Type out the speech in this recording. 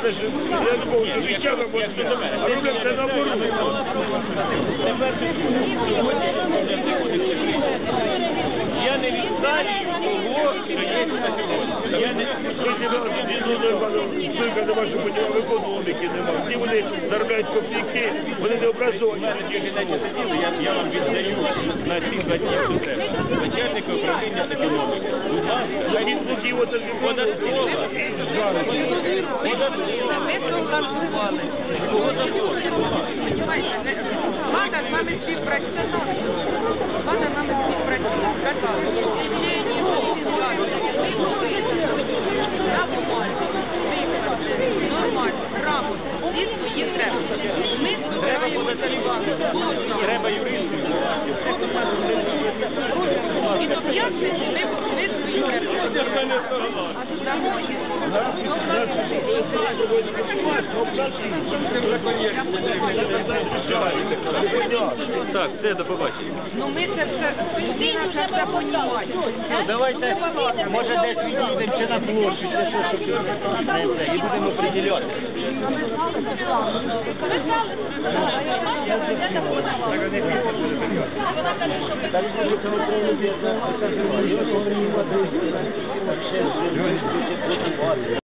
Я думав, що віщава буде, а роблять це наоборот. Я не відстаю того, що є на сьогодні. Я не Стільки нема, що поділяли економіки нема. Всі вони заробляють копійки, вони не образовані. Я вам віддаю на ці 2 дні, що треба. Начальника управління економіки. Будь ласка, Він такі от податкова. Влада з вами співпрацює. Влада з вами співпрацює. Сказали, що об'явлення на бумазі, нормально, грамотно, всі свої треба. Ми збираємося Треба юристів. і до п'ятниці ми свої треба. Дамо їх. Так, все, до побачення. Ну ми це все, людина це все понімає. Давайте, може десь відійдемо чи на площу, чи що, щоб і будемо приділяти. Так,